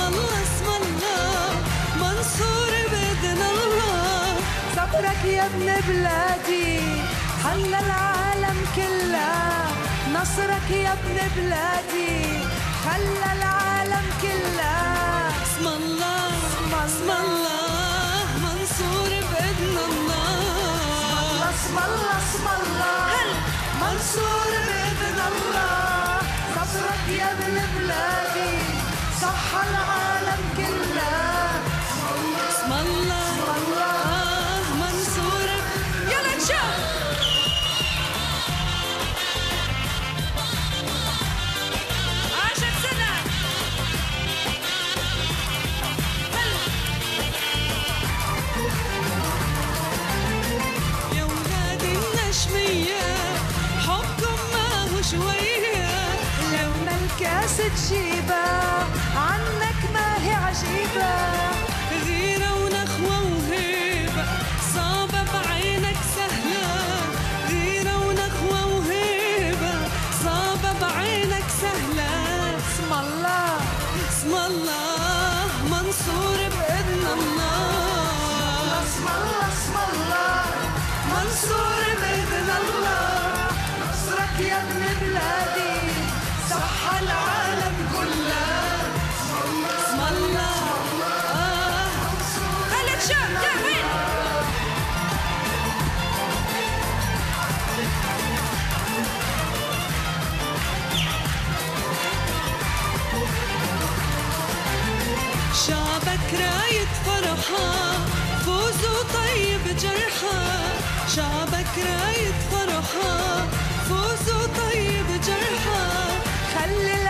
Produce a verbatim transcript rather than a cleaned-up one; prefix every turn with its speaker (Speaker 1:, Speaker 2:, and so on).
Speaker 1: الله اسم الله منصور بإذن الله.
Speaker 2: صبرك يا ابن بلادي خلى العالم كلها، نصرك يا ابن بلادي خلى العالم كلها.
Speaker 1: اسم الله اسم الله منصور بإذن الله.
Speaker 2: اسم الله اسم الله منصور بإذن الله. صبرك يا ابن بلادي صح العالم كلها.
Speaker 1: اسم الله اسم الله منصور. يلا نشوف عشر سنة. يا ولاد النشمية حبكم ما هو شوية،
Speaker 2: لما الكاس تجيبها عنك ما هي عجيبة.
Speaker 1: غيرة ونخوة وهيبة صعبة بعينك سهلة. غيرة ونخوة وهيبة صعبة بعينك سهلة.
Speaker 2: اسم الله
Speaker 1: اسم الله منصور بإذن الله.
Speaker 2: اسم الله اسم الله منصور بإذن الله. نصرك يا ابن بلادي صح العالم كلها.
Speaker 1: اسم الله آه. خليك شوف يا وين شعبك راية فرحة فوزوا طيب جرحى. شعبك راية فرحة فوزوا طيب جرحى.
Speaker 2: خلي